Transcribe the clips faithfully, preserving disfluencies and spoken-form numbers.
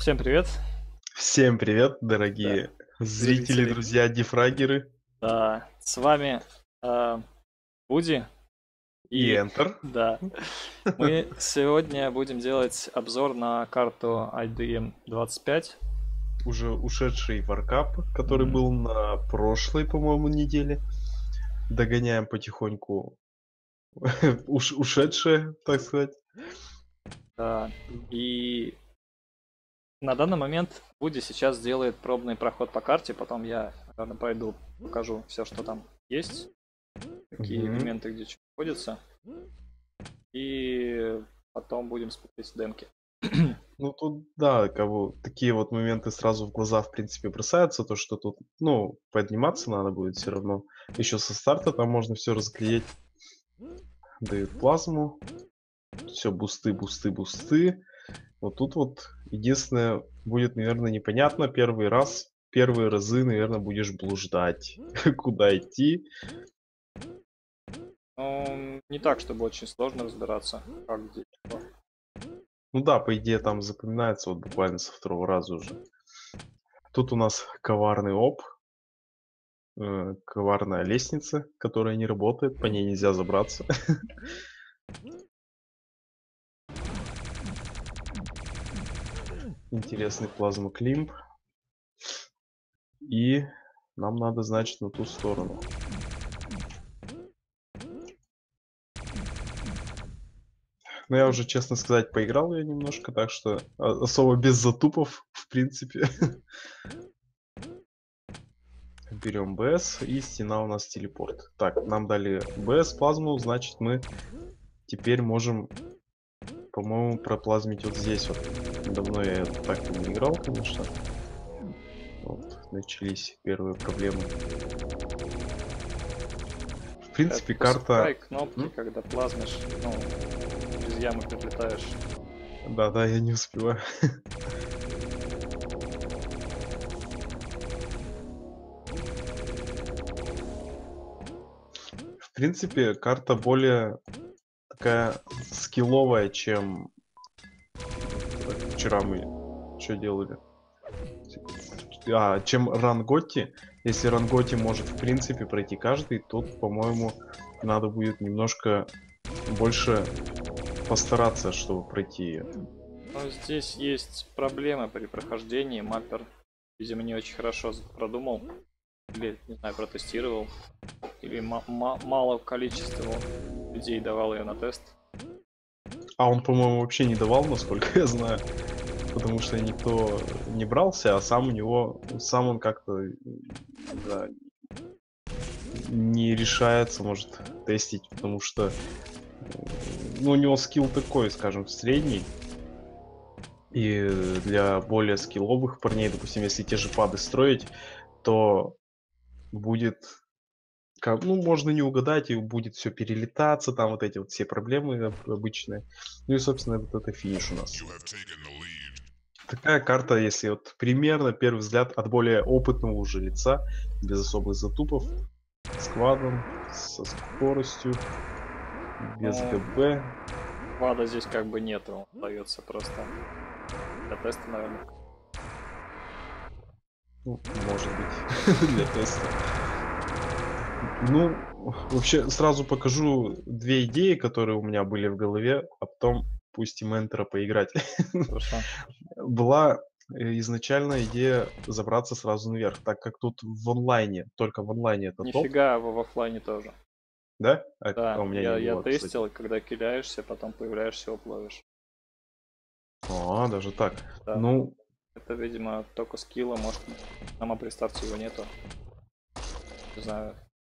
Всем привет. Всем привет, Да, дорогие зрители, зрители. друзья, дефрагеры Да, с вами, а, Вуди. и И Enter. да, мы сегодня будем делать обзор на карту ай ди эм двадцать пять. Уже ушедший варкап, который Мгм. был на прошлой, по-моему, неделе. Догоняем потихоньку уш ушедшее, так сказать. Да, и на данный момент Вуди сейчас сделает пробный проход по карте, потом я, наверно, пойду покажу все, что там есть, какие Мгм. элементы где чё находится, и потом будем смотреть демки. Ну тут, да, кого такие вот моменты сразу в глаза, в принципе, бросаются, то, что тут, ну, подниматься надо будет все равно. Еще со старта там можно все разглядеть. Дают плазму, все бусты, бусты, бусты. Вот тут вот единственное будет, наверное, непонятно первый раз. Первые разы, наверное, будешь блуждать, куда идти. Ну, не так, чтобы очень сложно разбираться, как где что. Ну да, по идее, там запоминается вот буквально со второго раза уже. Тут у нас коварный оп, э, коварная лестница, которая не работает, по ней нельзя забраться. Интересный плазмоклимп. И нам надо, значит, на ту сторону. Но я уже, честно сказать, поиграл я немножко, так что а, особо без затупов, в принципе. Берем БС, и стена у нас телепорт. Так, нам дали БС, плазму, значит мы теперь можем, по-моему, проплазмить вот здесь вот. Давно я так не играл, конечно. Вот, начались первые проблемы. В Э, принципе, Пускай карта... кнопки, М? когда плазмишь, ну, из ямы прилетаешь. Да-да, я не успеваю. В принципе, карта более такая скилловая, чем... Так, вчера мы что делали? А, чем Ранготти. Если Ранготти может в принципе пройти каждый, тут, по-моему, надо будет немножко больше постараться, чтобы пройти ее. Но здесь есть проблема при прохождении. Маппер, видимо, не очень хорошо з- продумал. Или, не знаю, протестировал. Или ма- ма- мало количество людей давал ее на тест. А он, по-моему, вообще не давал, насколько я знаю. Потому что никто не брался, а сам у него, сам он как-то, не знаю, не решается, может, тестить, потому что, ну, у него скилл такой, скажем, средний. И для более скилловых парней, допустим, если те же пады строить, то будет, как, ну, можно не угадать, и будет все перелетаться, там вот эти вот все проблемы об- обычные. Ну и, собственно, вот это финиш у нас. Такая карта, если вот примерно первый взгляд от более опытного уже лица, без особых затупов, с квадом, со скоростью, без Ну, ГБ. квада здесь как бы нету. Он дается просто для теста, наверное. Ну, может быть, для теста. Ну, вообще, сразу покажу две идеи, которые у меня были в голове, а потом пустим Энтера поиграть. Хорошо. Была э, изначально идея забраться сразу наверх, так как тут в онлайне, только в онлайне это топ, Нифига, в оффлайне тоже. да? А, а Да, у меня я, не я было, кстати. тестил, когда кидаешься, потом появляешься, оплавишь. А, даже так. Да. Ну, Это, видимо, только скилла, может, на мапре-старте его нету. Не знаю.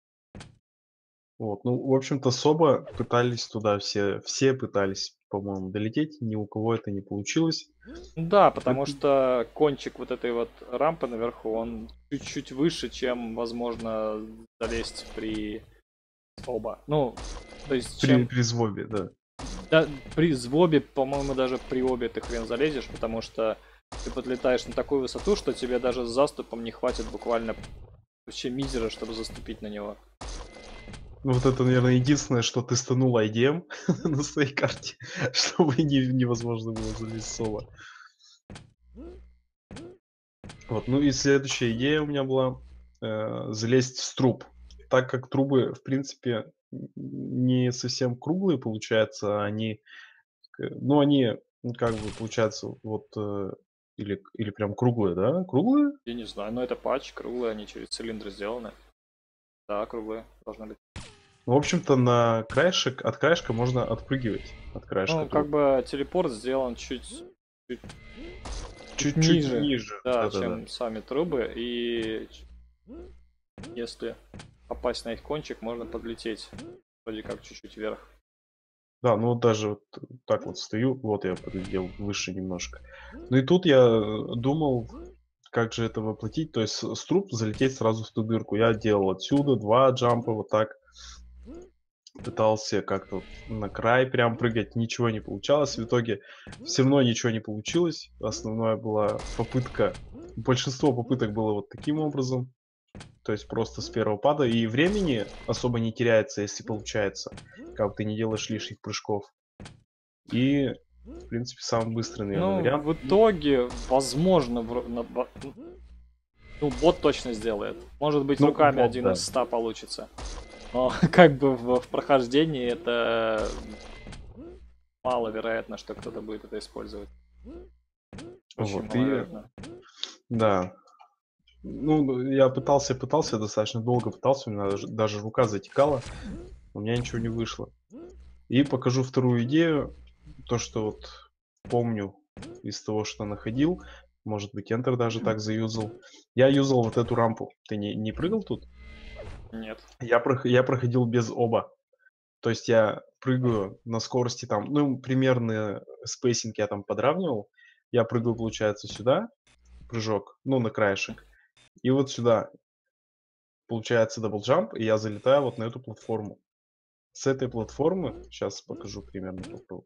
вот, ну, в общем-то, Соба пытались туда все, все пытались, по-моему, долететь, ни у кого это не получилось. Ну да, потому Поэтому- что кончик вот этой вот рампы наверху, он чуть-чуть выше, чем возможно залезть при оба. Ну, то есть, При, чем при Звобе, да. да, при звобе, по-моему, даже при обе ты хрен залезешь, потому что ты подлетаешь на такую высоту, что тебе даже с заступом не хватит буквально вообще мизера, чтобы заступить на него. Ну, вот это, наверное, единственное, что ты станул ай ди эм на своей карте, чтобы не- невозможно было залезть соло. Вот, ну и следующая идея у меня была э, залезть в труб. Так как трубы, в принципе, н- не совсем круглые, получается, они, к- ну, они, ну, как бы, получается, вот, э, или, или прям круглые, да? Круглые? Я не знаю, но это патч, круглые, они через цилиндры сделаны. Да, круглые, должны быть. Ну, в общем-то, на краешек, от краешка можно отпрыгивать, от краешка Ну, как труб. бы телепорт сделан чуть, чуть, чуть Чуть-чуть ниже, ниже, да, да-да-да. чем сами трубы. И ч- если попасть на их кончик, можно подлететь вроде как чуть-чуть вверх. Да, ну вот даже вот так вот стою, вот я подлетел выше немножко. Ну и тут я э, думал, как же это воплотить, то есть с с труб залететь сразу в ту дырку. Я делал отсюда два джампа вот так, пытался как-то вот на край прям прыгать, ничего не получалось. В итоге все равно ничего не получилось. Основная была попытка, большинство попыток было вот таким образом, то есть просто с первого пада, и времени особо не теряется, если получается, как бы ты не делаешь лишних прыжков. И, в принципе, самый быстрый, наверное, Ну, вариант. в итоге, возможно, вро- на ба- ну, бот точно сделает. Может быть, Ну, руками вот, один да. из ста получится. Но как бы в, в прохождении это маловероятно, что кто-то будет это использовать. Очень Вот, и, маловероятно. да. Ну, я пытался, пытался, достаточно долго пытался, у меня даже, даже рука затекала, у меня ничего не вышло. И покажу вторую идею, то, что вот помню из того, что находил, может быть, Enter даже так заюзал. Я юзал вот эту рампу. Ты не, не прыгал тут? Нет. Я, прох- я проходил без оба. То есть я прыгаю на скорости там, ну, примерно спейсинг я там подравнивал. Я прыгаю, получается, сюда, прыжок, ну, на краешек. И вот сюда, получается, даблджамп, и я залетаю вот на эту платформу. С этой платформы, сейчас покажу примерно, попробую.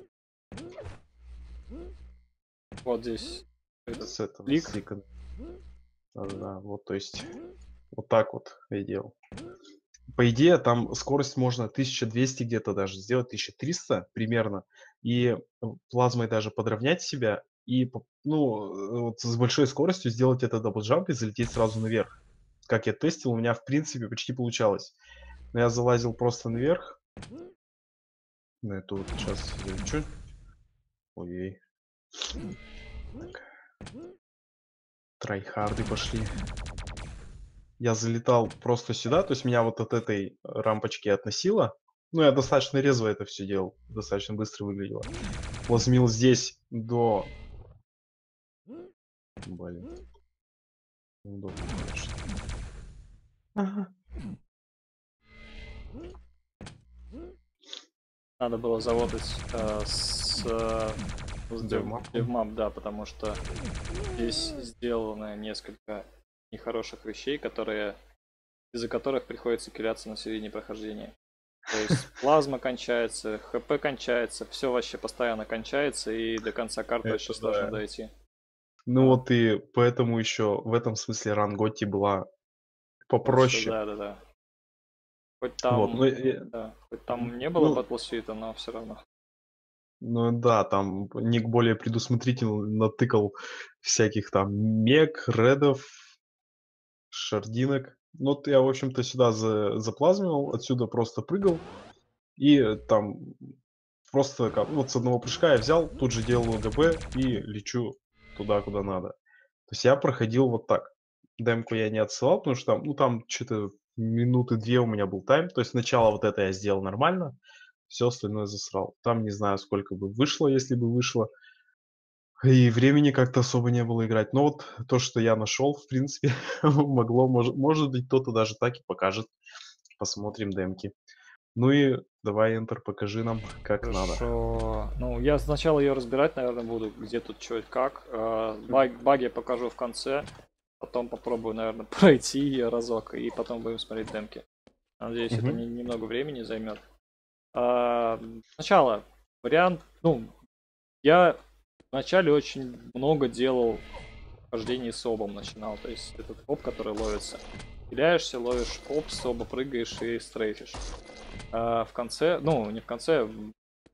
Вот здесь этот С этого, клик. с икон. Да, вот, то есть, вот так вот я делал. По идее, там скорость можно тысяча двести где-то даже сделать, тысяча триста примерно. И э, плазмой даже подровнять себя. И, по- ну, э, вот с большой скоростью сделать это даблджамп и залететь сразу наверх. Как я тестил, у меня, в принципе, почти получалось. Но я залазил просто наверх. На эту вот сейчас залечу. Ой, так. Трайхарды пошли. Я залетал просто сюда, то есть меня вот от этой рампочки относило. Ну, я достаточно резво это все делал, достаточно быстро выглядело. Плазмил здесь до... Блин, неудобно, конечно. Ага. Надо было заработать э, с, э, с дев- Девмапом. девмап, да, потому что здесь сделано несколько нехороших вещей, которые из-за которых приходится киляться на середине прохождения. То есть плазма кончается, хп кончается, все вообще постоянно кончается, и до конца карты очень Это сложно да. дойти. Ну А, вот и поэтому еще в этом смысле Ранготти была больше, попроще. да, да, да. Хоть Вот, там, ну, и- да, хоть там не было ну, Battle Suite, но все равно. ну да, там Ник более предусмотрительно натыкал всяких там мег, редов, шардинок. Ну, вот я, в общем-то, сюда за заплазмивал, отсюда просто прыгал. И э, там просто как, вот с одного прыжка я взял, тут же делаю ГБ и лечу туда, куда надо. То есть я проходил вот так. Демку я не отсылал, потому что там, ну там что-то минуты две у меня был тайм. То есть сначала вот это я сделал нормально, все остальное засрал. Там не знаю, сколько бы вышло, если бы вышло. И времени как-то особо не было играть. Но вот то, что я нашел, в принципе, могло, может, может быть, кто-то даже так и покажет. Посмотрим демки. Ну и давай, Enter, покажи нам, как надо. Хорошо. Ну, я сначала ее разбирать, наверное, буду, где тут что и как. А, баг- баги я покажу в конце. Потом попробую, наверное, пройти ее разок, и потом будем смотреть демки. Надеюсь, это Мгм. не- немного времени займет. А, сначала вариант, ну, я вначале очень много делал хождений с обом начинал, то есть этот об, который ловится. Киляешься, ловишь об, с оба прыгаешь и стрейфишь. А в конце, ну, не в конце,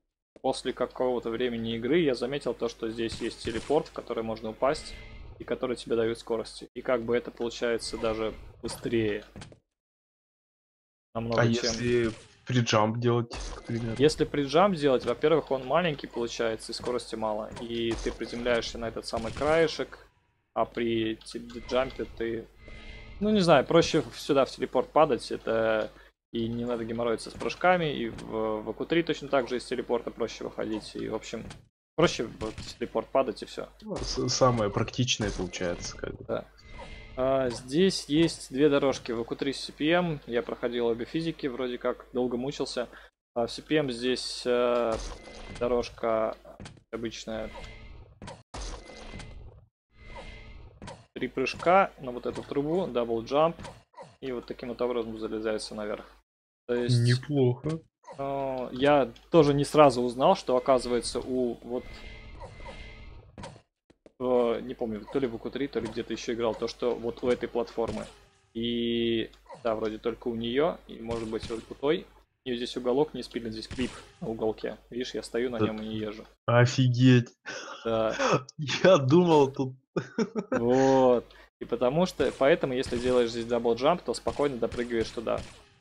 после какого-то времени игры я заметил то, что здесь есть телепорт, в который можно упасть, и который тебе дают скорости. И как бы это получается даже быстрее. Намного, А чем... если приджамп делать, например? Если приджамп делать, во-первых, он маленький получается, и скорости мало. И ты приземляешься на этот самый краешек, а при джампе ты... Ну, не знаю, проще сюда в телепорт падать, это... И не надо геморроиться с прыжками, и в, в эй ку три точно так же из телепорта проще выходить. И, в общем, проще в телепорт падать, и все. Ну, самое практичное получается, как бы. Да. А, здесь есть две дорожки в эй ку три с си пи эм. Я проходил обе физики, вроде как, долго мучился. А в си пи эм здесь э, дорожка обычная. Три прыжка на вот эту трубу, дабл джамп. И вот таким вот образом залезается наверх. То есть, неплохо. Э, я тоже не сразу узнал, что оказывается у вот... Э, не помню, то ли в эй ку три, то ли где-то еще играл, то что вот у этой платформы. И да, вроде только у нее, и может быть вот у той. И здесь уголок не спилен, здесь клип на уголке. Видишь, я стою на нем и не езжу. Офигеть. Да. Я думал тут... Вот. И потому что, поэтому, если делаешь здесь дабл-джамп, то спокойно допрыгиваешь туда.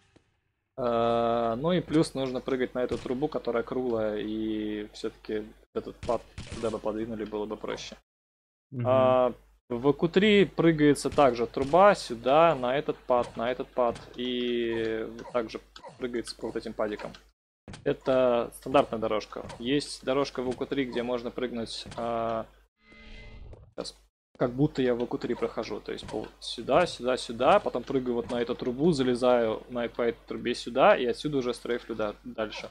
Uh, ну и плюс нужно прыгать на эту трубу, которая круглая, и все-таки этот пад туда бы подвинули, было бы проще. Uh-huh. Uh, в эй ку три прыгается также труба сюда, на этот пад, на этот пад, и также прыгается по вот этим падикам. Это стандартная дорожка. Есть дорожка в эй ку три, где можно прыгнуть... Uh, сейчас. Как будто я в эй ку три прохожу, то есть по сюда, сюда, сюда, потом прыгаю вот на эту трубу, залезаю на, по этой трубе сюда, и отсюда уже стрейфлю дальше.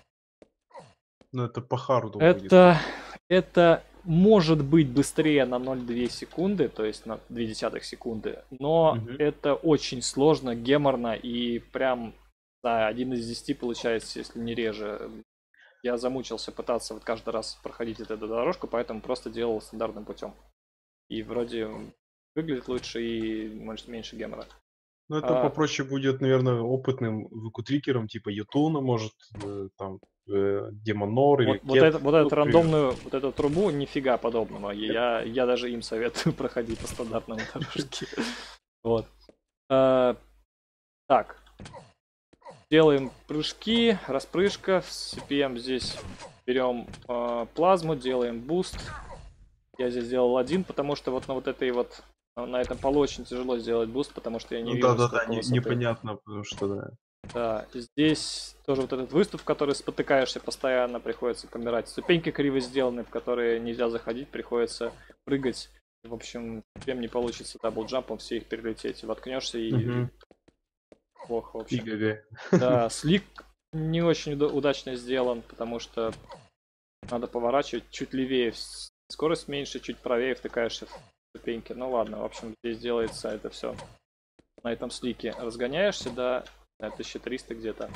Ну это по харду это, это может быть быстрее на ноль целых две секунды, то есть на две десятых секунды, но угу. это очень сложно, геморно, и прям, да, один из десяти получается, если не реже. Я замучился пытаться вот каждый раз проходить эту дорожку, поэтому просто делал стандартным путем. И вроде выглядит лучше и может меньше гемора. Ну это а, попроще будет, наверное, опытным эй ку три-кером, типа Ютуна, может, э, там, э, Демонор или вот, вот, это, вот эту рандомную, вот эту трубу, нифига подобного. Я, я даже им советую проходить по стандартному дорожке. Вот. А, так. Делаем прыжки, распрыжка. В си пи эм здесь берем а, плазму, делаем буст. Я здесь сделал один, потому что вот на вот этой вот, на этом полу очень тяжело сделать буст, потому что я не ну, вижу, да, да, да, не, непонятно, потому что да. Да, здесь тоже вот этот выступ, в который спотыкаешься постоянно, приходится помирать. Ступеньки криво сделаны, в которые нельзя заходить, приходится прыгать. В общем, прям не получится даблджампом все их перелететь. Воткнешься и угу. плохо вообще. И да, слик не очень удачно сделан, потому что надо поворачивать чуть левее. Скорость меньше, чуть правее втыкаешься в ступеньки. Ну ладно, в общем, здесь делается это все. На этом слике разгоняешься до тысячи триста где-то.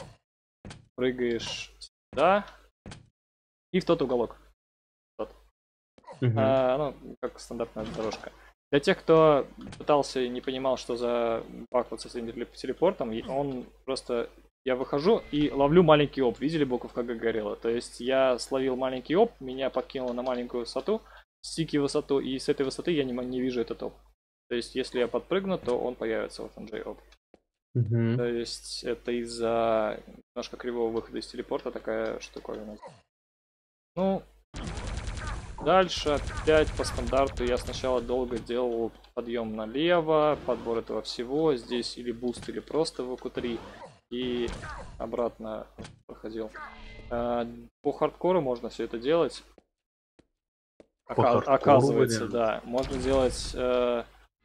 Прыгаешь сюда. И в тот уголок. Тот. Угу. А, ну, как стандартная дорожка. Для тех, кто пытался и не понимал, что за баг вот с этим телепортом, он просто... Я выхожу и ловлю маленький оп. Видели, буковка Г горела? То есть я словил маленький оп, меня подкинуло на маленькую высоту, стики высоту, и с этой высоты я не, не вижу этот оп. То есть если я подпрыгну, то он появится, вот он джей-оп. Uh-huh. То есть это из-за немножко кривого выхода из телепорта такая штуковина. Ну, дальше опять по стандарту я сначала долго делал подъем налево, подбор этого всего. Здесь или буст, или просто в эй ку три. И обратно проходил. По хардкору можно все это делать. По Ока- хардкору, оказывается, вариант. да. Можно делать э,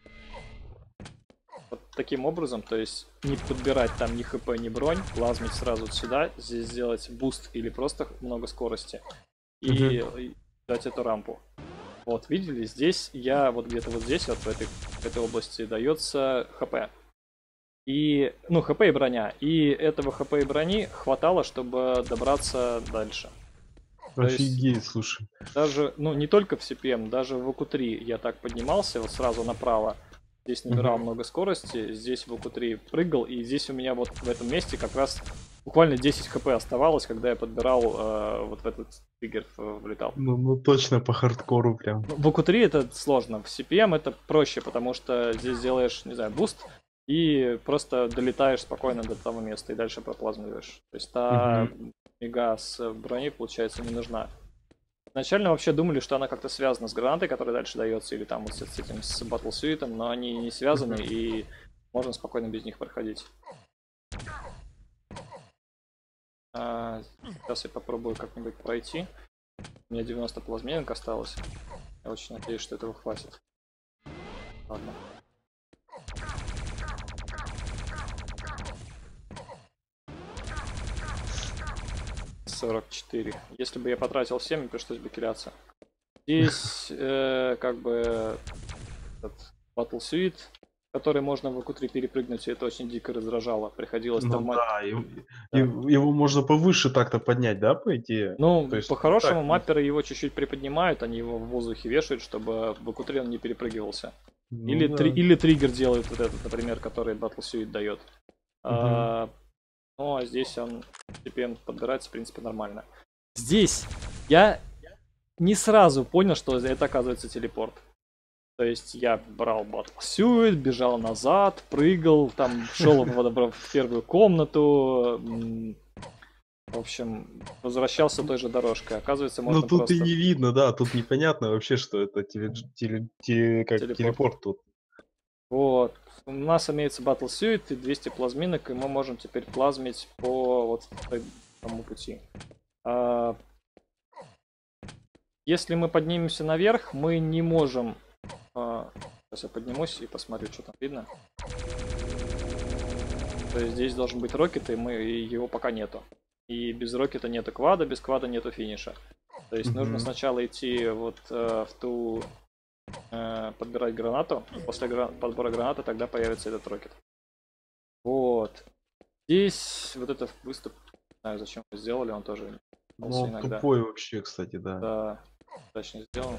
вот таким образом, то есть не подбирать там ни хп, ни бронь, плазмить сразу сюда, здесь сделать буст или просто много скорости и, Угу. и дать эту рампу. Вот, видели, здесь я вот где-то вот здесь, вот в этой, в этой области дается хп. И, ну, хп и броня. И этого хп и брони хватало, чтобы добраться дальше. Офигеть, есть, слушай. Даже, ну, не только в си пи эм, даже в эй ку три я так поднимался, вот сразу направо. Здесь набирал uh-huh. много скорости, здесь в эй ку три прыгал, и здесь у меня вот в этом месте как раз буквально десять хп оставалось, когда я подбирал э, вот в этот триггер э, влетал. Ну, ну точно по хардкору прям. Ну, в q три это сложно, в си пи эм это проще, потому что здесь делаешь, не знаю, буст и просто долетаешь спокойно до того места и дальше проплазмиваешь. То есть та Мгм. мига с броней, получается, не нужна. Изначально вообще думали, что она как-то связана с гранатой, которая дальше дается, или там вот с с этим, с батлсуитом, но они не связаны, Мгм. и можно спокойно без них проходить. А, сейчас я попробую как-нибудь пройти. У меня девяносто плазменок осталось. Я очень надеюсь, что этого хватит. Ладно. сорок четыре. Если бы я потратил семь, мне пришлось бы киляться. Здесь э, как бы этот Battle Suite, который можно в q три перепрыгнуть, и это очень дико раздражало. Приходилось Ну тормать. да, его, Да. его его можно повыше так-то поднять, да, по идее? То Ну, есть не по-хорошему, так, не- мапперы его чуть-чуть приподнимают, они его в воздухе вешают, чтобы в q три он не перепрыгивался. Ну Или, три, да. или триггер делают вот этот, например, который Battle Suite дает. Мгм. А, ну, а здесь он постепенно подбирается, в принципе, нормально. Здесь я не сразу понял, что это оказывается телепорт. То есть я брал Battle Suit, бежал назад, прыгал, там шел в, в первую комнату. В общем, возвращался той же дорожкой. Оказывается, Ну можно тут и просто не видно, да, тут непонятно вообще, что это теле, теле- теле- как телепорт. телепорт тут. Вот. У нас имеется Battle Suit и двести плазминок, и мы можем теперь плазмить по вот тому пути. А, если мы поднимемся наверх, мы не можем... А, сейчас я поднимусь и посмотрю, что там видно. То есть здесь должен быть рокет, и, мы, и его пока нету. И без рокета нету квада, без квада нету финиша. То есть нужно Мгм. сначала идти вот э, в ту... Э, подбирать гранату. После гра... подбора гранаты тогда появится этот рокет. Вот. Здесь вот этот выступ, не знаю, зачем его сделали, он тоже Ну он иногда. тупой вообще, кстати, да. Да, точно сделан.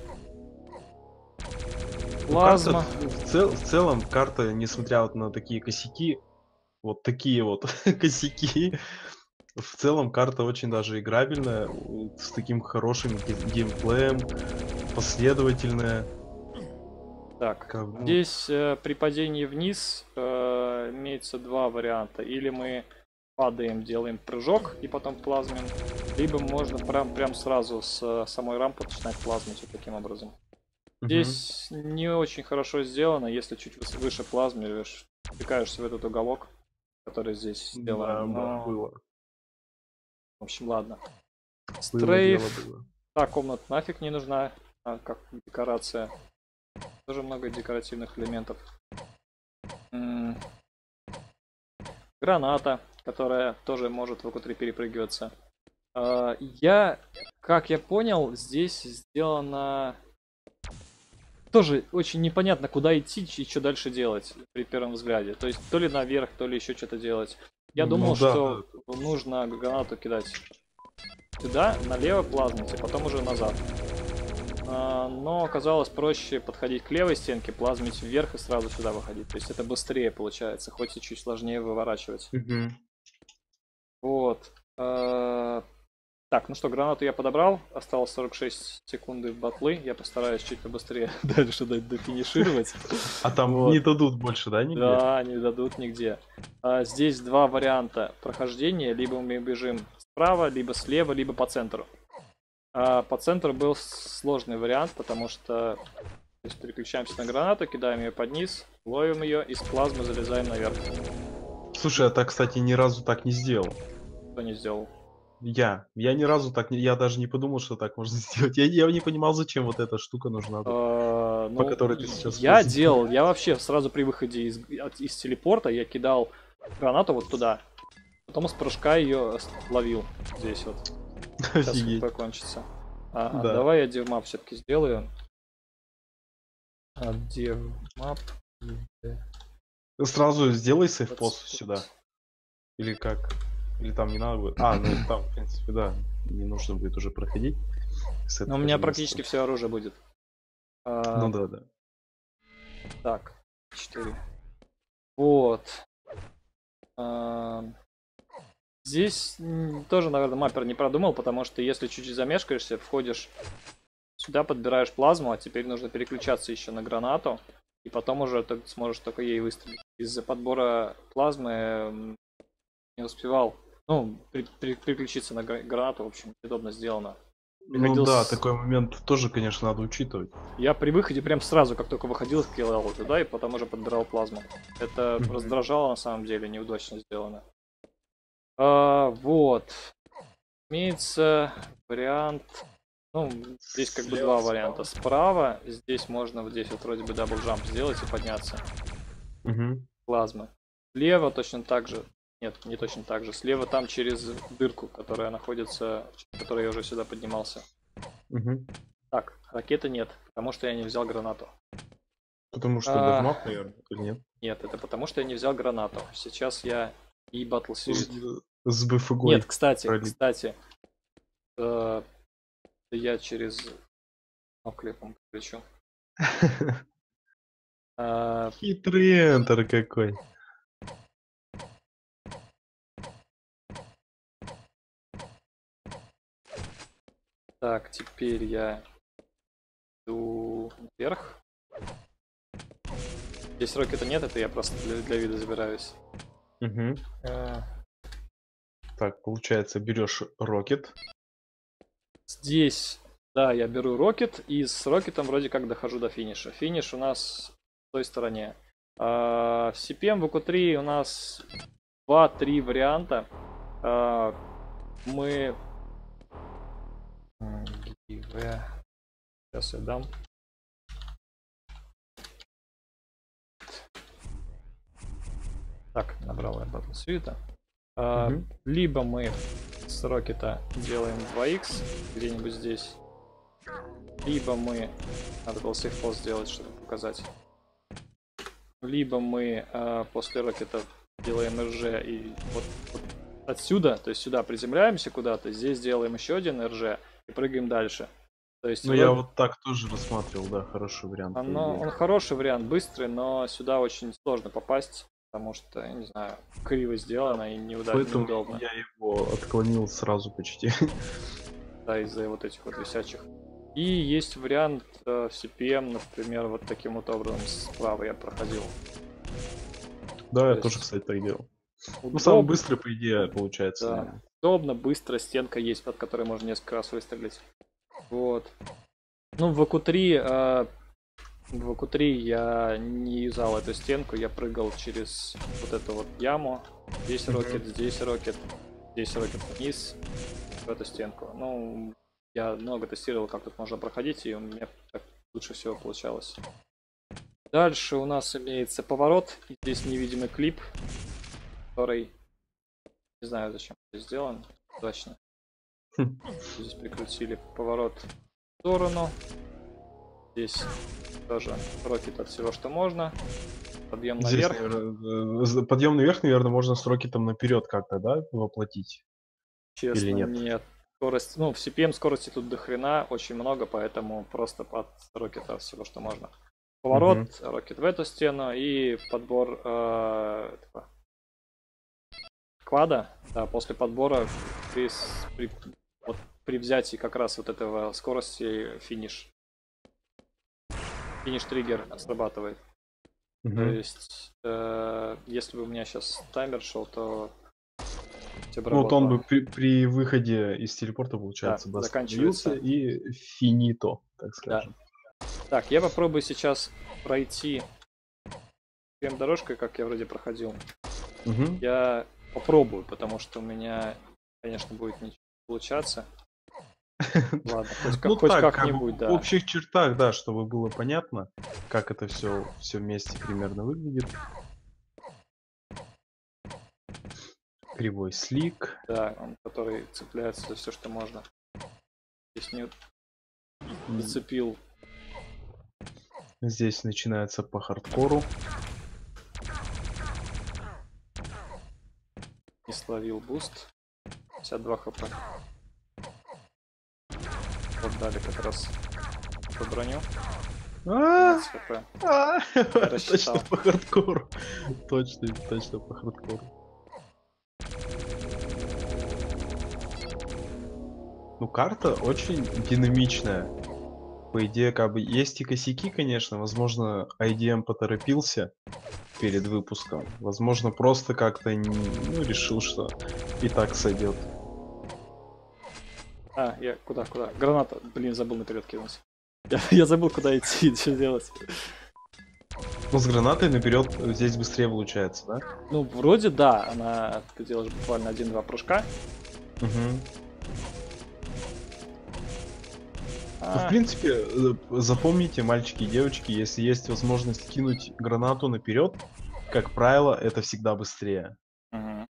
Ну карта Плазма. в, в цел- в целом, карта, несмотря вот на такие косяки, вот такие вот косяки, в целом карта очень даже играбельная, у- с таким хорошим ге- геймплеем, последовательная. Так, Как, бы, ну, здесь э, при падении вниз э, имеется два варианта. Или мы падаем, делаем прыжок и потом плазмим, либо можно прям, прям сразу с э, самой рампы начинать плазмить вот таким образом. мгм. Здесь не очень хорошо сделано, если чуть выс- выше плазмируешь, втыкаешься в этот уголок, который здесь Да, сделан. да, Но, было. в общем, ладно. Было дело, Стрейф. было. Та комната нафиг не нужна, а, как декорация. Тоже много декоративных элементов. М, Граната, которая тоже может в q три перепрыгиваться. А, Я, как я понял, здесь сделано... Тоже очень непонятно, куда идти и что дальше делать при первом взгляде. То есть то ли наверх, то ли еще что-то делать. Я Ну думал, да, да. что нужно гранату кидать сюда, налево плазмить, и потом уже назад. А, Но оказалось проще подходить к левой стенке, плазмить вверх и сразу сюда выходить. То есть это быстрее получается, хоть и чуть сложнее выворачивать. Мгм. Вот. А, Так, ну что, гранату я подобрал. Осталось сорок шесть секунды в батлы. Я постараюсь чуть побыстрее дальше до- дофинишировать. А там не Вот. дадут больше, да, нигде? Да, не дадут нигде. А, здесь два варианта прохождения. Либо мы бежим справа, либо слева, либо по центру. А по центру был сложный вариант, потому что то есть переключаемся на гранату, кидаем ее под низ, ловим ее и с плазмы залезаем наверх. Слушай, а так, кстати, ни разу так не сделал. Кто не сделал? Я. Я ни разу так не... Я даже не подумал, что так можно сделать. Я, я не понимал, зачем вот эта штука нужна тут, А, по ну, которой ты сейчас я пояснил. делал, я вообще сразу при выходе из, от- из телепорта я кидал гранату вот туда, потом с прыжка ее ловил здесь вот. Сейчас Офигеть. хп кончится. А, а, Да. давай я девмап все-таки сделаю. А, девмап. Сразу сделай сейфпост двадцать сюда. пять. Или как? Или там не надо будет? А, ну там, в принципе, да. Не нужно будет уже проходить. С Но у этого меня же практически места. все оружие будет. А, Ну да, да. так, четыре. Вот. А, Здесь м, тоже, наверное, маппер не продумал, потому что если чуть-чуть замешкаешься, входишь сюда, подбираешь плазму, а теперь нужно переключаться еще на гранату, и потом уже ты сможешь только ей выстрелить. Из-за подбора плазмы м, не успевал, ну, при- при- переключиться на гра- гранату, в общем, удобно сделано. Ну Приходил да, с- такой момент тоже, конечно, надо учитывать. Я при выходе прям сразу, как только выходил, скиллал туда и потом уже подбирал плазму. Это Мгм. раздражало на самом деле, неудачно сделано. А, вот. Имеется вариант. Ну, здесь как бы Слева, два справа. варианта. Справа, здесь можно вот здесь вот вроде бы дабл джамп сделать и подняться. Мгм. Плазмы. Слева точно так же. Нет, не точно так же. Слева там через дырку, которая находится, через которой я уже сюда поднимался. Мгм. Так, ракеты нет, потому что я не взял гранату. Потому что А, дермап, наверное, или нет? Нет, это потому что я не взял гранату. Сейчас я и Battle Suit. С, с БФГой. Нет, кстати, пролить. кстати, э, я через оклепом включу. А, Хитрый энтер какой. так, теперь я иду вверх. Здесь рокета нет, это я просто для, для вида забираюсь. Мгм. Э, Так, получается, берешь рокет. Здесь, да, я беру рокет, и с рокетом вроде как дохожу до финиша. Финиш у нас в той стороне. А, в си пи эм в ку три у нас два-три варианта. А, мы... М, джи ви. Сейчас я дам. Так, набрал я Battle Suite. А, Мгм. Либо мы с рокета делаем два икс где-нибудь здесь. Либо мы... Надо было сейфпост сделать, чтобы показать. Либо мы а, после рокета делаем эр джи и вот, вот отсюда, то есть сюда приземляемся куда-то, здесь делаем еще один эр джи и прыгаем дальше. То есть Ну, вроде- я вот так тоже рассматривал, да, хороший вариант. по оно, идее. он хороший вариант, быстрый, но сюда очень сложно попасть, потому что, я не знаю, криво сделано и неуда- Поэтому неудобно. я его отклонил сразу почти. Да, из-за вот этих вот висячих. И есть вариант э, в си пи эм, например, вот таким вот образом справа я проходил. Да, я То тоже, есть кстати, так делал. Ну, удобно, самый быстрый, по идее, получается. да, наверное. удобно, быстро, стенка есть, под которой можно несколько раз выстрелить. Вот. Ну, в ку три, э, в ку три я не юзал эту стенку, я прыгал через вот эту вот яму. Здесь Мгм. рокет, здесь рокет, здесь рокет вниз, в эту стенку. Ну, я много тестировал, как тут можно проходить, и у меня так лучше всего получалось. Дальше у нас имеется поворот, и здесь невидимый клип, который, не знаю, зачем это сделан, точно. Хм. Здесь прикрутили поворот в сторону. Здесь тоже рокет от всего, что можно. Подъем Здесь, наверх. наверное, подъем наверх, наверное, можно с рокетом наперед как-то, да, воплотить? Честно, Или нет? нет. Скорость, ну, в си пи эм скорости тут до хрена, очень много, поэтому просто под рокета всего, что можно. Поворот, Мгм. рокет в эту стену и подбор э, этого квада. Да, после подбора при, с- при, вот, при взятии как раз вот этого скорости финиш. Финиш триггер срабатывает. То Мгм. есть, э, если бы у меня сейчас таймер шел, то все бы Ну, вот он работало. бы при, при выходе из телепорта, получается, бы заканчивается. остановился и финито, так Да. скажем. Так, я попробую сейчас пройти прям дорожкой, как я вроде проходил. Мгм. Я попробую, потому что у меня, конечно, будет ничего получаться. Ладно, хоть, как, Ну хоть так, как бы как-нибудь, в да. общих чертах, да, чтобы было понятно, как это все, все вместе примерно выглядит. Кривой слик. Да, он, который цепляется за все, что можно. Здесь не М, зацепил. Здесь начинается по хардкору. Не словил буст. пятьдесят два хп. Вот дали как раз по броню. А, пятнадцать хп. а, рассчитал. Точно по хардкору. Точно, точно по хардкору. Ну, карта очень динамичная. По идее, как бы есть и косяки, конечно. Возможно, ай ди эм поторопился перед выпуском. Возможно, просто как-то н- ну, решил, что и так сойдет. А, я куда, куда? Граната. Блин, забыл наперед кинуть. Я, я забыл, куда идти, что делать. Ну, с гранатой наперед здесь быстрее получается, да? Ну, вроде да, она, ты делаешь буквально один-два прыжка. Угу. Ну, в А, принципе, э, запомните, мальчики и девочки, если есть возможность кинуть гранату наперед, как правило, это всегда быстрее. мгм.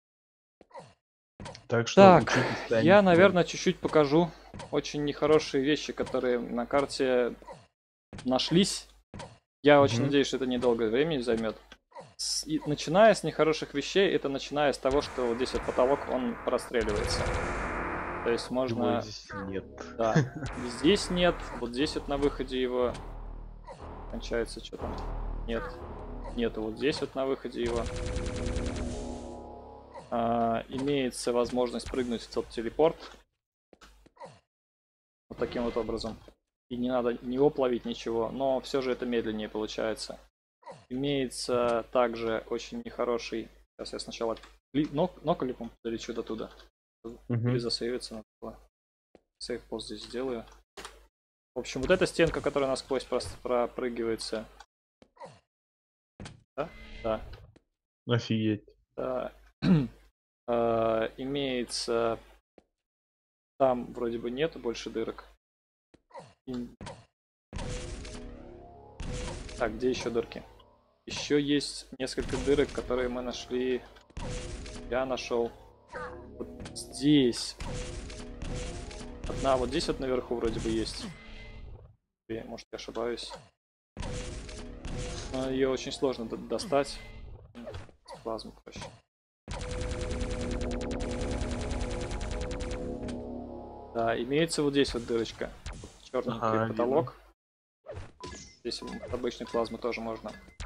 Так что Так, учитесь я, таймить время. наверное, чуть-чуть покажу очень нехорошие вещи, которые на карте нашлись. Я очень Мгм. надеюсь, что это недолго времени займет. С- и начиная с нехороших вещей, это начиная с того, что вот здесь вот потолок, он простреливается. То есть Его можно, здесь нет. да, здесь нет, вот здесь вот на выходе его кончается, что там, нет, нету вот здесь вот на выходе его. А, имеется возможность прыгнуть в тот телепорт вот таким вот образом. И не надо не оплавить ничего, но все же это медленнее получается. Имеется также очень нехороший. Сейчас я сначала кли... ног, ноколипом долечу до туда. Мгм. Перезасейвиться надо было. Сейв пост здесь сделаю. В общем, вот эта стенка, которая насквозь просто пропрыгивается. Да? Да. Офигеть. Да. А, имеется. Там вроде бы нету больше дырок. И- Так, где еще дырки? Еще есть несколько дырок, которые мы нашли. Я нашел. Вот здесь. Одна вот здесь вот наверху вроде бы есть. Или, может, я ошибаюсь. Но ее очень сложно до- достать. С плазмы проще. Да, имеется вот здесь вот дырочка. Черненький Ага, видно. потолок. Здесь от обычной плазмы тоже можно.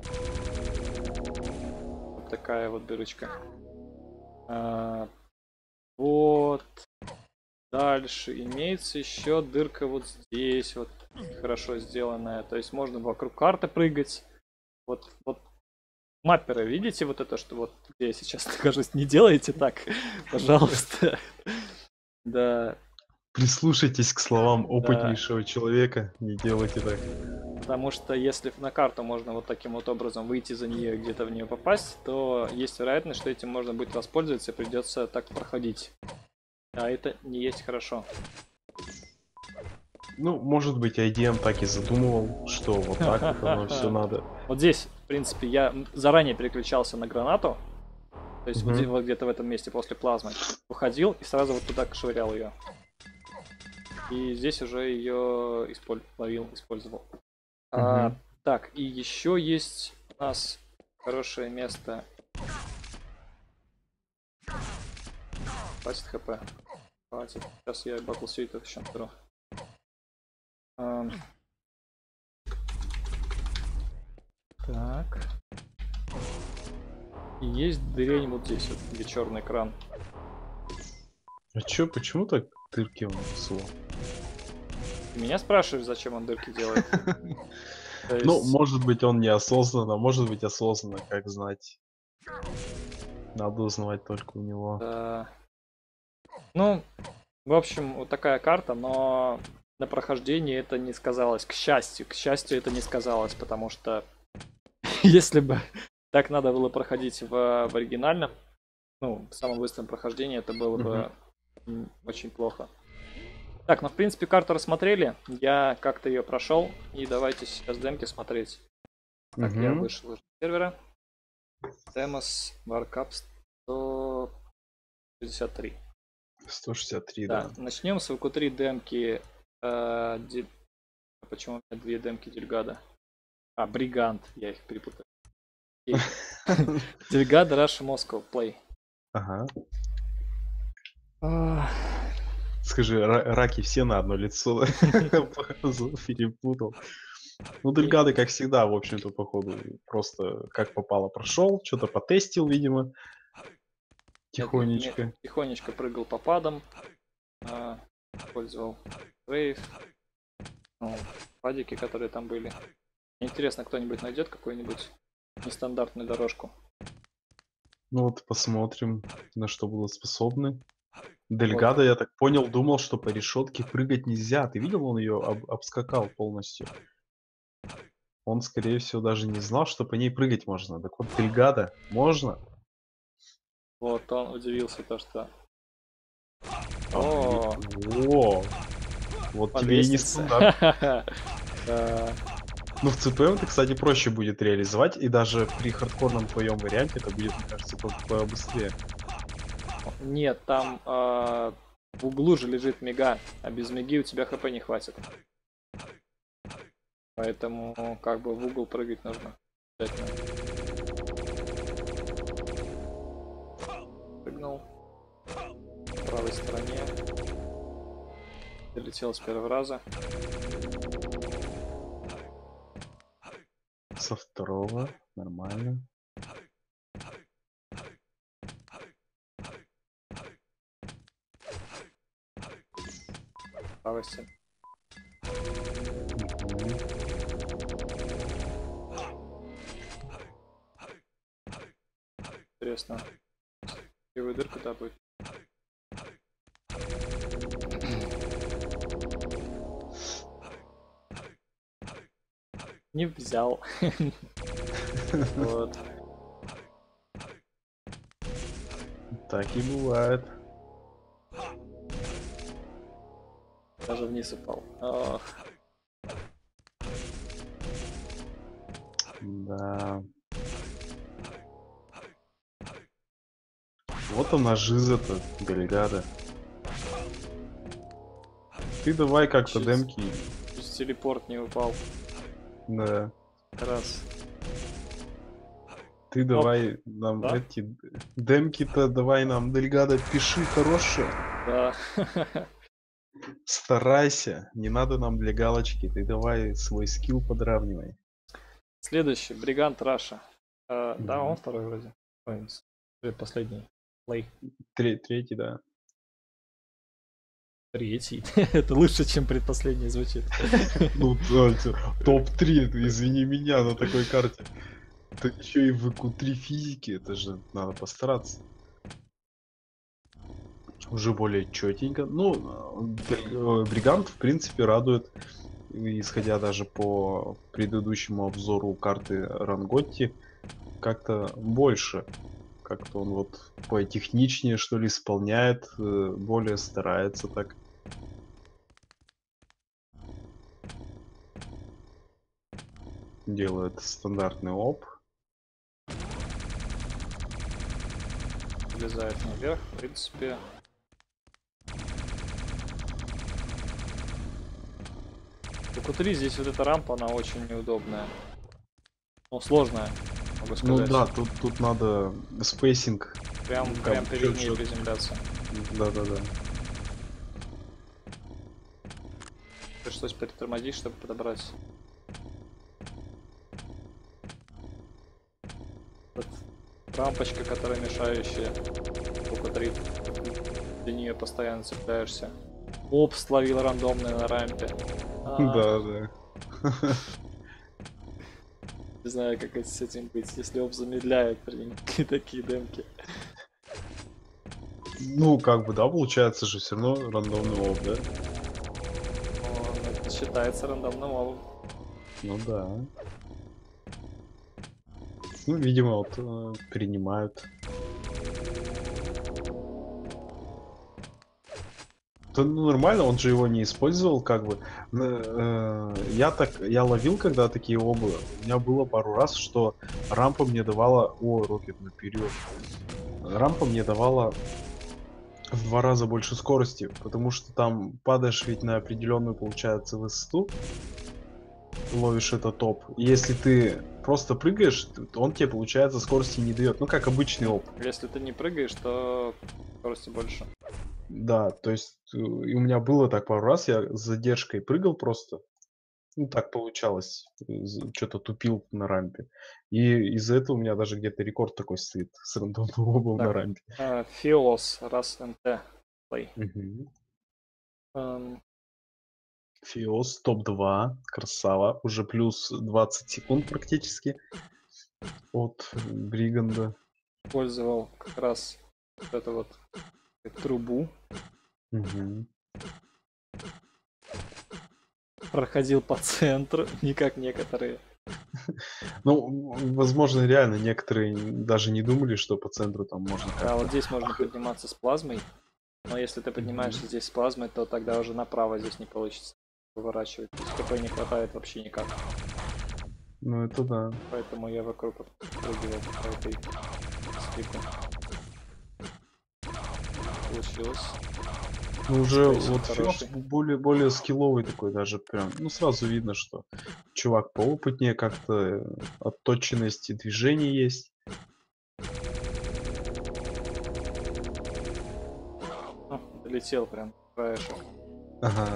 Вот такая вот дырочка. А, вот. Дальше имеется еще дырка вот здесь, вот хорошо сделанная. То есть можно вокруг карты прыгать. Вот, вот мапперы, видите вот это, что вот где я сейчас нахожусь? Не делайте так, пожалуйста. Да, Прислушайтесь к словам да. опытнейшего человека. Не делайте так. Потому что если на карту можно вот таким вот образом выйти за нее и где-то в нее попасть, то есть вероятность, что этим можно будет воспользоваться и придется так проходить. А это не есть хорошо. Ну, может быть, ай ди эм так и задумывал, что вот так вот оно все надо. Вот здесь, в принципе, я заранее переключался на гранату. То есть вот, Мгм. здесь, вот где-то в этом месте после плазмы. Уходил и сразу вот туда швырял ее. И здесь уже ее исполь... ловил, использовал. А, Мгм. так, и еще есть у нас хорошее место. Хватит хп. Хватит. Сейчас я батл все это еще наберу. Ам. Так. И есть дырень вот здесь, вот, где черный экран. А чё, почему так дырки он несу? Ты меня спрашиваешь, зачем он дырки делает? То Ну, есть, может быть, он неосознанно, может быть, осознанно, как знать. Надо узнавать только у него. э, ну, в общем, вот такая карта, но на прохождении это не сказалось. К счастью, к счастью, это не сказалось, потому что если бы так надо было проходить в, в оригинальном, ну, в самом быстром прохождении, это было Мгм. бы м, очень плохо. Так, ну, в принципе, карту рассмотрели. Я как-то ее прошел. И давайте сейчас демки смотреть. Так, я Мгм. вышел из сервера. Демос, Warcap сто шестьдесят три. сто шестьдесят три, Да, да. начнем с вэ ку три демки. э, Ди- а Почему у меня две демки Дельгада? А, Бригант, я их перепутал. Окей. Дельгада, Russia, Moscow, Play. Ага. А, Скажи, ра- раки все на одно лицо, да? Перепутал. Ну, и- Дельгады, как всегда, в общем-то, походу, просто как попало прошел, что-то потестил, видимо, Нет, ме- ме- тихонечко. тихонечко прыгал по падам. А, Использовал рейв. Ну, падики, которые там были. Интересно, кто-нибудь найдет какую-нибудь нестандартную дорожку. Ну вот посмотрим, на что было способны. Вот. Дельгадо, я так понял, думал, что по решетке прыгать нельзя. Ты видел, он ее об- обскакал полностью. Он, скорее всего, даже не знал, что по ней прыгать можно. Так вот, Дельгадо, можно? Вот он удивился то, что... А, О, ви- О, вот по тебе и не лестнице. стандарт. Да. Ну, в ЦПМ это, кстати, проще будет реализовать, и даже при хардкорном твоем варианте это будет, мне кажется, по- побыстрее. Нет, там а, в углу же лежит мега, а без меги у тебя хп не хватит. Поэтому как бы в угол прыгать нужно. Обязательно. Прыгнул. По правой стороне. Долетел с первого раза. Со второго, нормально. Правой стороне. Мгм. Интересно. Первую дырку да будет. Не взял. Вот. Так и бывает. Даже вниз упал. Ох. Да. Вот она жиза-то, Дельгадо. Ты давай как-то Чуть- демки. чуть телепорт не упал. Да. Раз. Ты давай нам Да? эти демки-то давай нам, Дельгадо, пиши хорошие. Да. Старайся. Не надо нам для галочки. Ты давай свой скилл подравнивай. Следующий. Бригант Раша. А, да, Мгм. он второй вроде. Ой, предпоследний. Плей. Тре- Третий, да. Третий. Это лучше, чем предпоследний звучит. Ну, топ три, извини меня, на такой карте. Это еще и в q три физики, это же надо постараться. Уже более четенько. Ну, э, Бри- э, Бригант, в принципе, радует, и исходя даже по предыдущему обзору карты Ранготти, как-то больше. Как-то он вот потехничнее, что ли, исполняет, э, более старается так. Делает стандартный оп. Влезает наверх, в принципе. У q три здесь вот эта рампа, она очень неудобная. Ну, сложная, могу Ну сказать. да, тут, тут надо спейсинг. Прям, Там прям перед ней чё- чё- приземляться. Да-да-да. Пришлось перетормозить, чтобы подобрать. Вот рампочка, которая мешающая. У q три. Для нее постоянно цепляешься. Оп, словил рандомный на рампе. А, Да, да. не знаю, как с этим быть, если оп замедляет при такие демки. Ну, как бы, да, получается же все равно рандомный оп, да? Он это считается рандомным обом. Ну да. Ну, видимо, вот э, принимают. Да, ну, нормально, он же его не использовал, как бы. Н- э, Я так, я ловил, когда такие обы. У меня было пару раз, что рампа мне давала... О, Рокет наперед. Рампа мне давала в два раза больше скорости, потому что там падаешь ведь на определенную, получается, высоту, ловишь этот топ. И если ты просто прыгаешь, то он тебе, получается, скорости не дает. Ну, как обычный оп. Если ты не прыгаешь, то скорости больше. Да, то есть э, и у меня было так пару раз, я с задержкой прыгал просто. Ну, так получалось. Что-то тупил на рампе. И из-за этого у меня даже где-то рекорд такой стоит с рандомным обом на Так, рампе. э, Фиос, раз НТ, плей. Мгм. Эм, Фиос топ два. Красава. Уже плюс двадцать секунд практически от Бриганда. Использовал как раз вот эту вот трубу. Мгм. Проходил по центру, не как некоторые. Ну, м, возможно, реально некоторые н- даже не думали, что по центру там можно А вот как-то. здесь можно подниматься с плазмой. Но если ты поднимаешься Мгм. здесь с плазмой, то тогда уже направо здесь не получится выворачивать. То есть ХП не хватает вообще никак. Ну, это да. Поэтому я вокруг прыгивал по этой стику. Получилось. Ну, уже Спейсинг вот Фиос хороший. более, более скилловый такой даже прям. Ну, сразу видно, что чувак поопытнее, как-то э, отточенность и движений есть. Ну, долетел прям краешек. Ага.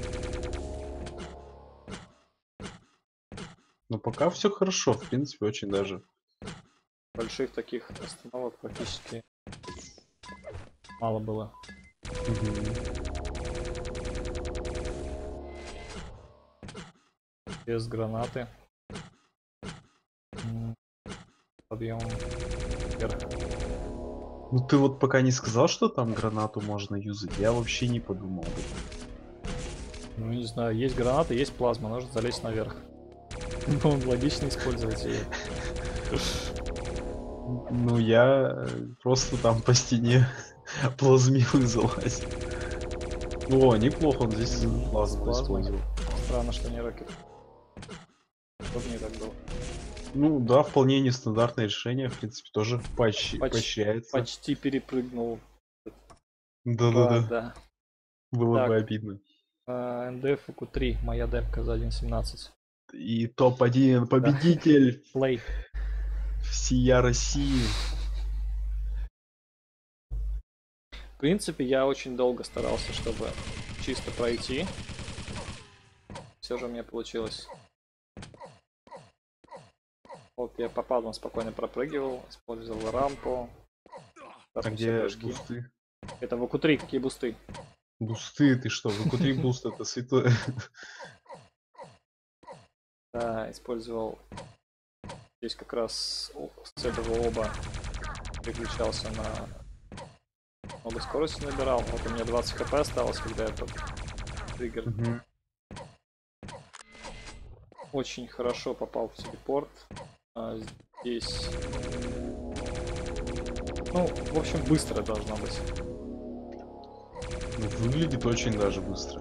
Но пока все хорошо, в принципе, очень даже. Больших таких остановок практически мало было. Мгм. Без гранаты. М, Подъемом вверх. Ну, ты вот пока не сказал, что там гранату можно юзать, я вообще не подумал. Ну, не знаю, есть граната, есть плазма, нужно залезть наверх. Ну, логично использовать ее. Ну, я э, просто там по стене плазмил и залазил. О, неплохо он здесь М, С плазму плазмой. использовал. Странно, что не ракет. Удобнее так было. Ну да, вполне нестандартное решение, в принципе, тоже поощ- Поч- поощряется. почти перепрыгнул. Да-да-да, Баг, да. было бы Так, обидно. э, эн дэ эф ку три, моя депка за один семнадцать. И топ один Да. победитель Плей. всея России. В принципе, я очень долго старался, чтобы чисто пройти. Все же у меня получилось. Вот я по падлам спокойно пропрыгивал, использовал рампу. А Там все где прыжки. бусты? Это в ку три, какие бусты? Бусты, ты что? ви ку три буст это святое. Да, использовал здесь как раз о- с этого оба переключался на много скорости набирал. Вот у меня двадцать хп осталось, когда этот триггер. Мгм. Очень хорошо попал в телепорт. А, здесь, ну, в общем, быстро должно быть. Ну, выглядит очень даже быстро.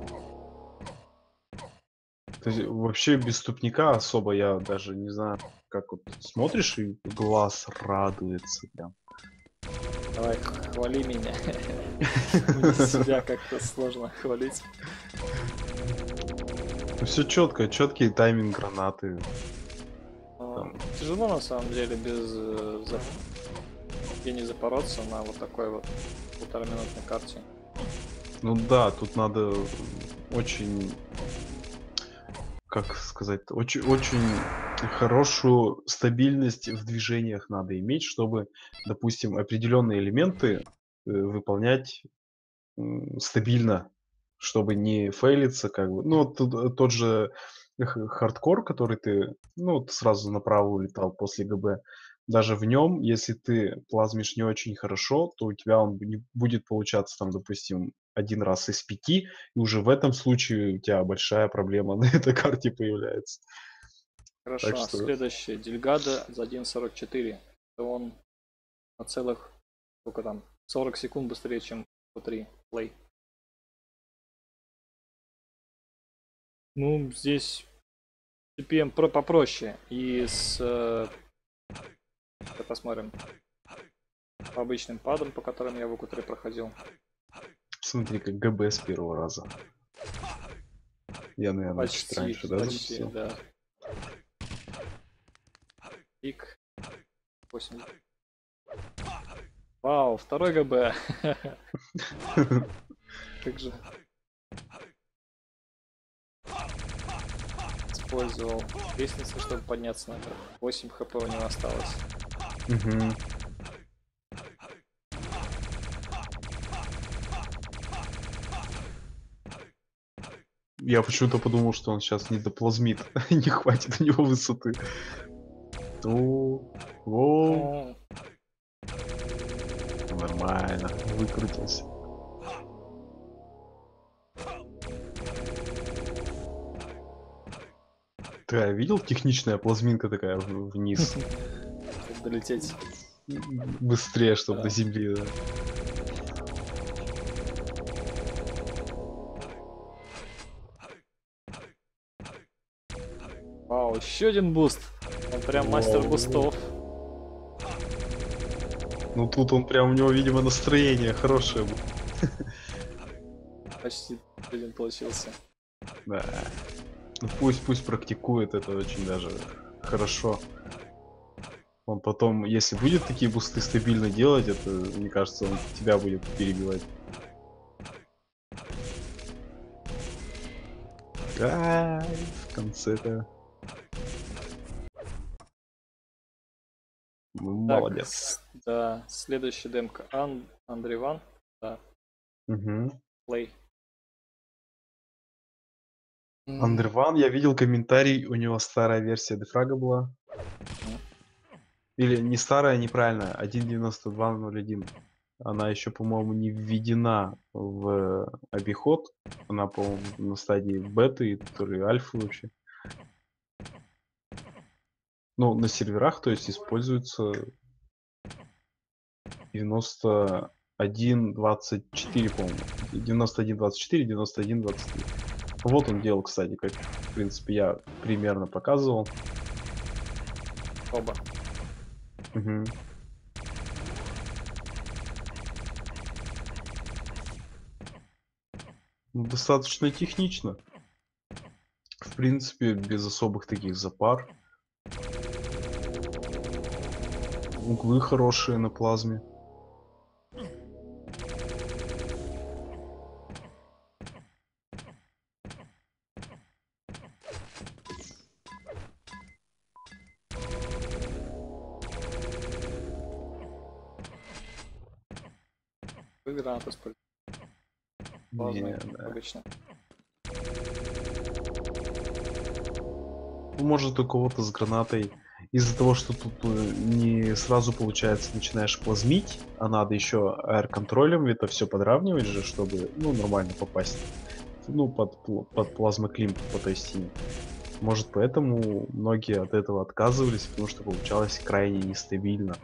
То есть вообще без ступника особо я даже не знаю, как вот смотришь и глаз радуется прям. Давай, х- хвали меня. Мне себя как-то сложно хвалить. Все четко, четкий тайминг гранаты. А, Тяжело на самом деле без э, зап- не запороться на вот такой вот полутораминутной карте. Ну да, тут надо очень, как сказать, очень, очень хорошую стабильность в движениях надо иметь, чтобы, допустим, определенные элементы э, выполнять м, стабильно, чтобы не фейлиться, как бы. Ну, вот тут, э, тот же х- хардкор, который ты, ну, вот сразу направо улетал после ГБ, даже в нем, если ты плазмишь не очень хорошо, то у тебя он не будет получаться, там, допустим, один раз из пяти, и уже в этом случае у тебя большая проблема на этой карте появляется. Так Хорошо, что, следующий. Дельгадо за один сорок четыре. Это он на целых, сколько там, сорок секунд быстрее, чем ку три. Плей. Ну, здесь си пи эм про попроще. И с... э, давай посмотрим. По обычным падам, по которым я в ку три проходил. смотри, как ГБ с первого раза. Я, наверное, чуть Почти, раньше, да, почти, запустил? да. Пик. восемь. Вау, второй ГБ. Как же использовал лестницу, чтобы подняться наверх. восемь хп у него осталось. Мгм. Я почему-то подумал, что он сейчас не доплазмит, не хватит у него высоты. О, о, О, нормально, выкрутился. Ты а, видел техничная плазминка такая в- вниз? как долететь. Быстрее, чтобы Да. до земли. Да. Вау, еще один буст. Он прям мастер Вау. бустов. Ну тут он прям, у него, видимо, настроение хорошее. было. Почти один получился. Да. Ну пусть, пусть практикует, это очень даже хорошо. Он потом, если будет такие бусты стабильно делать, это, мне кажется, он тебя будет перебивать. Ай, в конце-то. Ну, Так, молодец. с- да, следующая демка. Ан... Андрей Ван. Да, Угу. плей. М, Андерван, я видел комментарий, у него старая версия дефрага была. Или не старая, неправильно, один девяносто два ноль один. Она еще, по-моему, не введена в обиход. Она, по-моему, на стадии беты, то ли альфы вообще. Ну, на серверах, то есть, используется девяносто один двадцать четыре, по-моему. девяносто один двадцать четыре, девяносто один двадцать три. Вот он делал, кстати, как, в принципе, я примерно показывал. Оба. Мгм. Ну, достаточно технично. В принципе, без особых таких запар. Углы хорошие на плазме. Вы гранату используете. Не, Плазмой да. обычно. Ну, может, у кого-то с гранатой из-за того, что тут э, не сразу получается начинаешь плазмить, а надо еще аэр-контролем это все подравнивать же, чтобы ну, нормально попасть. Ну, под, пл- под плазмоклимп по той стене. Может, поэтому многие от этого отказывались, потому что получалось крайне нестабильно.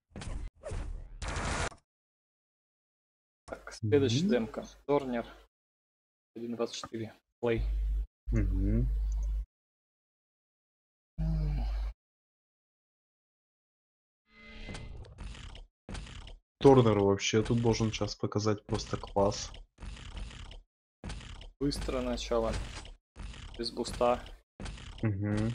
Так, следующая Мгм. демка. Торнер. один двадцать четыре. Плей. Мгм. Торнер вообще тут должен сейчас показать просто класс. Быстрое начало. Без буста. Мгм.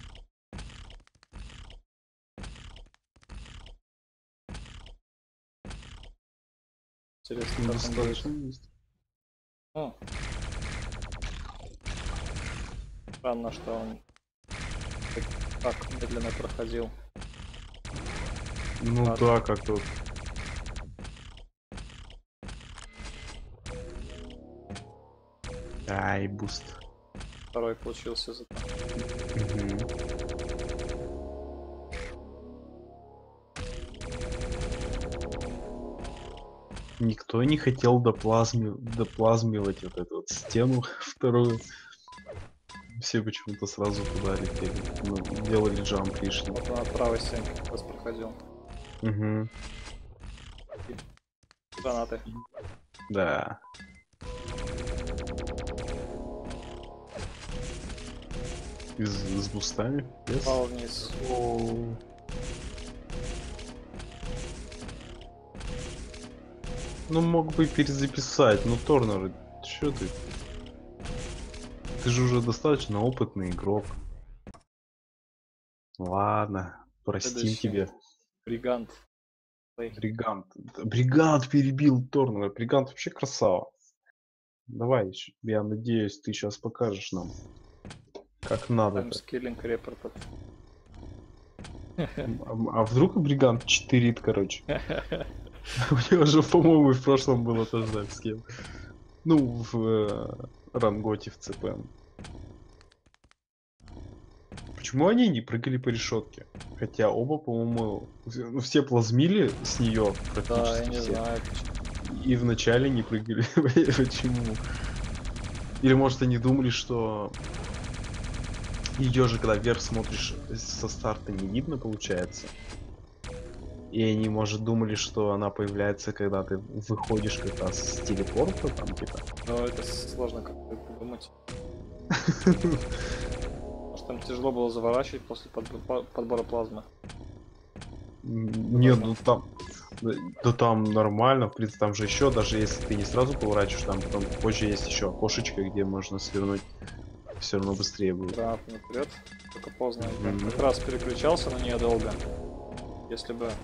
Интересно, Ну, как он будет. достаточно быстро. О. Странно, что он так, так медленно проходил. Ну Ладно. да, как-то вот. Ай, буст. Второй получился зато. Мгм. Никто не хотел доплазми... доплазмивать вот эту вот стену вторую. Все почему-то сразу туда летели. Ну, делали джамп лишний. Вот он от правой стенки как раз проходил. Мгм. Гранаты. Да. И с, с бустами? Yes. Упал вниз. О. Ну мог бы и перезаписать, но Торнер, чё ты? Ты же уже достаточно опытный игрок. Ладно, простим Следующий. тебе. Бригант. Плей. Бригант. Да, Бригант перебил Торнера. Бригант вообще красава. Давай, щ- я надеюсь, ты сейчас покажешь нам, как надо. Таймскиллинг репортед. А, а вдруг Бригант читерит, короче? У него же, по-моему, и в прошлом было тоже таймскилл. Ну, в э, Ранготе в ЦПМ. почему они не прыгали по решетке? Хотя оба, по-моему, вс- ну, все плазмили с нее Да, я практически не все. знаю почему. И вначале не прыгали. Почему? Или может они думали, что ее же, когда вверх смотришь, э, со старта не видно, получается. И они, может, думали, что она появляется, когда ты выходишь как раз с телепорта, там, типа. Но это сложно как-то придумать. Может, там тяжело было заворачивать после подбо- по- подбора плазмы. М, Нет, ну там, да, да там нормально, в принципе, там же еще, даже если ты не сразу поворачиваешь, там потом позже есть еще окошечко, где можно свернуть, все равно быстрее будет. Грамотно наперед. Только поздно. Я Мгм. как раз переключался на нее долго. Если бы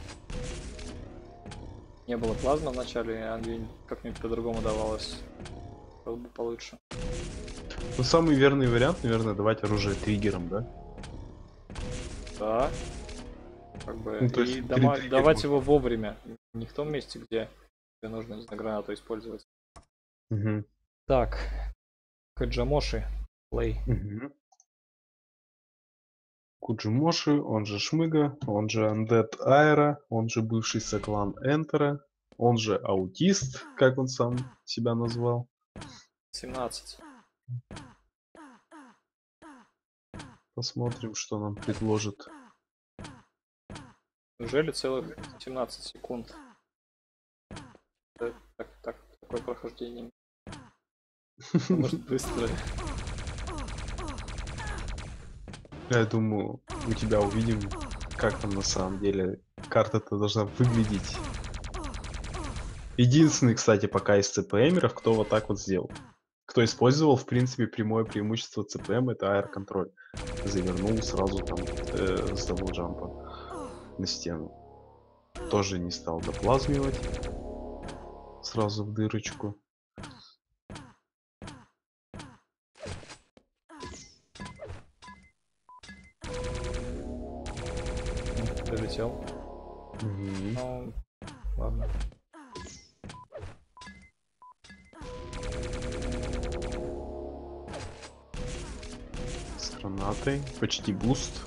не было плазмы в начале, а где как-нибудь по-другому давалось, было бы получше. Ну, самый верный вариант, наверное, давать оружие триггером, да? Да. Как бы. Ну, то И есть дома- перетриггерить давать можно. его вовремя. Не в том месте, где тебе нужно, не знаю, гранату использовать. Мгм. Так. Каджамоши. Плей. Мгм. Куджимоши, он же Шмыга, он же Undead Аэро, он же бывший соклан Энтера, он же аутист, как он сам себя назвал. семнадцать. Посмотрим, что нам предложит. Неужели целых семнадцать секунд? Это так, так, такое прохождение. Может быстро. Я думаю, у тебя увидим, как там на самом деле карта-то должна выглядеть. Единственный, кстати, пока из ЦПМеров, кто вот так вот сделал. Кто использовал, в принципе, прямое преимущество ЦПМ, это аэр-контроль. Завернул сразу там э, с даблджампа на стену. Тоже не стал доплазмивать. Сразу в дырочку. Долетел. Мгм. Ну, ладно. С гранатой. Почти буст.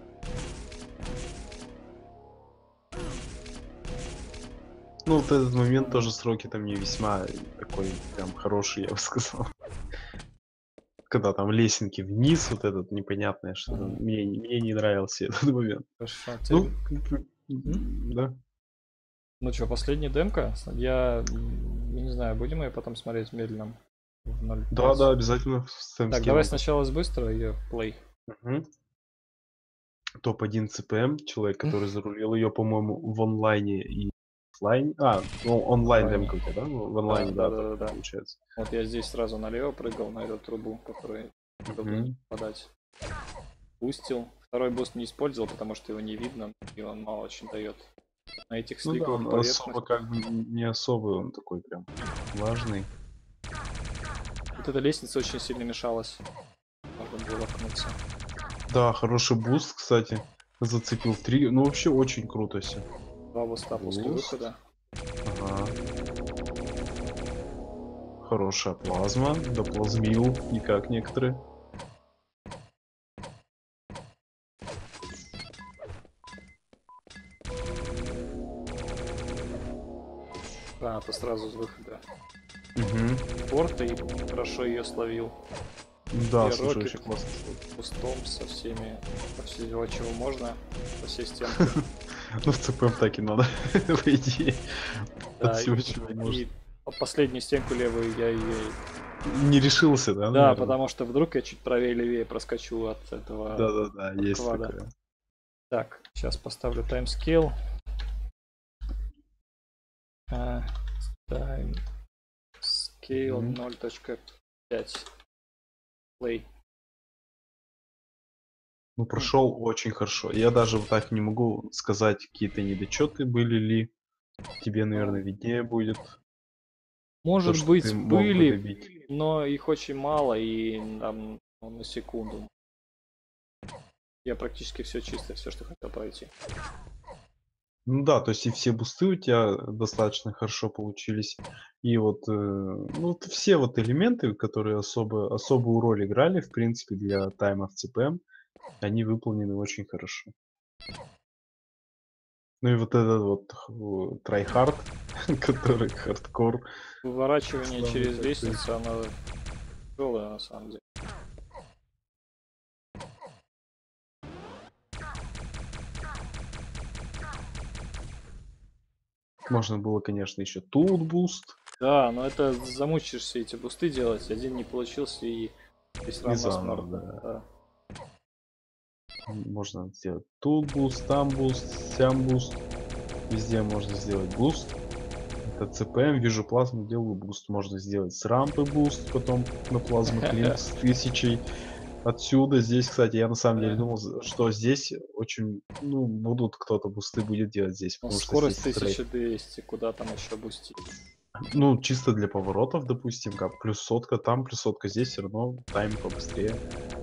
Ну, вот этот момент тоже сроки там не весьма такой прям хороший, я бы сказал. Когда там лесенки вниз, вот этот непонятное что-то. Ага. Мне, мне не нравился этот момент. Хорошо. Ну, Теперь- как бы, м, да. Ну что, последняя демка? Я, м, я не знаю, будем ее потом смотреть в медленном? В ноль Да, пять. да, обязательно с Так, таймскейлом давай пос- сначала с быстро ее плей. Мгм. топ один ЦПМ, человек, который зарулил ее, по-моему, в онлайне и оффлайн. А, ну, онлайн Онлайне. демка у тебя, да? В в Да, онлайне, да, да, да, только да, да. получается. Вот я здесь сразу налево прыгал на эту трубу, которую удобно Мгм. подать. Бустил. Второй буст не использовал, потому что его не видно, и он мало очень дает. На этих Ну да, сликовых он поверхностях. особо как бы н- не особый, он такой прям важный. Вот эта лестница очень сильно мешалась. Можно было воткнуться. Да, хороший буст, кстати. Зацепил три. Ну, вообще очень круто все. Два буста после Буст. выхода. Ага. Хорошая плазма. Доплазмил, не как некоторые. Граната сразу с выхода. Угу. Порта и хорошо ее словил. Да, И слушай, Рокет очень классно. Бустом со всеми, со всего, чего можно, со всей стенки. Ну, в ЦПМ так и надо, по идее. От Да, всего, и, чего и можно. последнюю стенку левую я ее... Не решился, да, Да, наверное? потому что вдруг я чуть правее левее проскочу от этого Да-да-да, от есть квада. такое. Так, сейчас поставлю таймскейл. А, Таймскейл Мгм. ноль точка пять. Play. Ну, прошел очень хорошо. Я даже вот так не могу сказать, какие-то недочеты были ли. Тебе, наверное, виднее будет то, Может что ты быть, мог бы были, добить. но их очень мало, и там ну, на секунду. Я практически все чисто, все, что хотел пройти. Ну да, то есть и все бусты у тебя достаточно хорошо получились. И вот, э, ну, вот все вот элементы, которые особо, особую роль играли, в принципе, для тайма в ЦПМ, Они выполнены очень хорошо. Ну и вот этот вот х- трайхард, который хардкор. Выворачивание Самый через такой. лестницу, оно тяжелое на самом деле. Можно было, конечно, еще тут буст. Да, но это замучишься эти бусты делать. Один не получился и ты все И равно заново, смертный. да. Да. Можно сделать тут буст, там буст, сям буст. Везде можно сделать буст. Это ЦПМ, вижу плазму, делаю буст. Можно сделать с рампы буст, потом на плазмы клинк с тысячей. Отсюда, здесь, кстати, я на самом деле Да. думал, з- что здесь очень, ну, будут кто-то бусты будет делать здесь, Ну, потому что скорость здесь стрейт. тысяча двести, куда там еще бустить? Ну, чисто для поворотов, допустим, как плюс сотка там, плюс сотка здесь, все равно тайм побыстрее.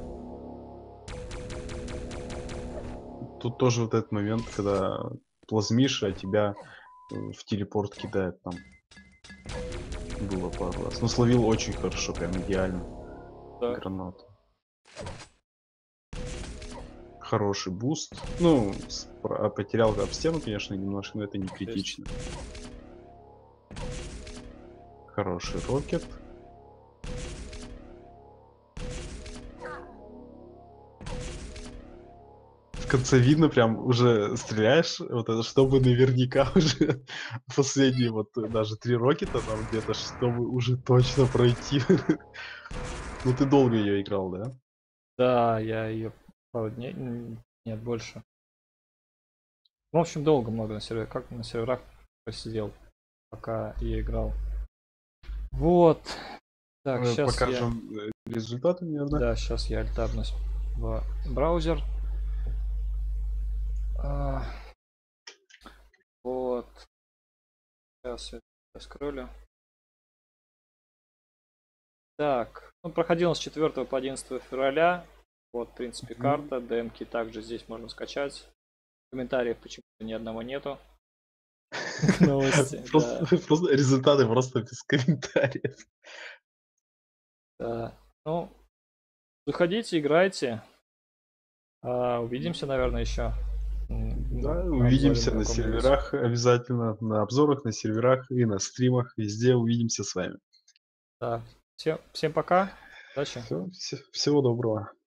Тут тоже вот этот момент, когда плазмишь, а тебя э, в телепорт кидает там. Было пару раз. Но словил очень хорошо, прям идеально Да. гранату. Хороший буст. Ну, с- про- потерял об стену, конечно, немножко, но это не критично. Хороший рокет. В конце видно, прям уже стреляешь, вот это, чтобы наверняка уже последние вот э, даже три рокета там где-то, чтобы уже точно пройти. Ну ты долго ее играл, да? Да, я ее пару дней. м, Нет, больше. Ну, в общем, долго много на серверах. Как на серверах просидел, пока я играл. Вот. Так, Э, сейчас я. Покажем э, результаты, наверное. Да, сейчас я альтабнусь в браузер. А, вот. Сейчас я скроллю. Так, ну, проходил он с четвёртого по одиннадцатое февраля. Вот, в принципе, Мгм. карта. Демки также здесь можно скачать. Комментариев почему-то ни одного нету. К новости, да. Просто, просто результаты просто без комментариев. Да. Ну, заходите, играйте. А, увидимся, наверное, еще. М, Да, на обзоре увидимся на на каком-нибудь. серверах обязательно, на обзорах, на серверах и на стримах. Везде увидимся с вами. Да. Всем, всем пока. Удачи. Всё, всё- всего доброго.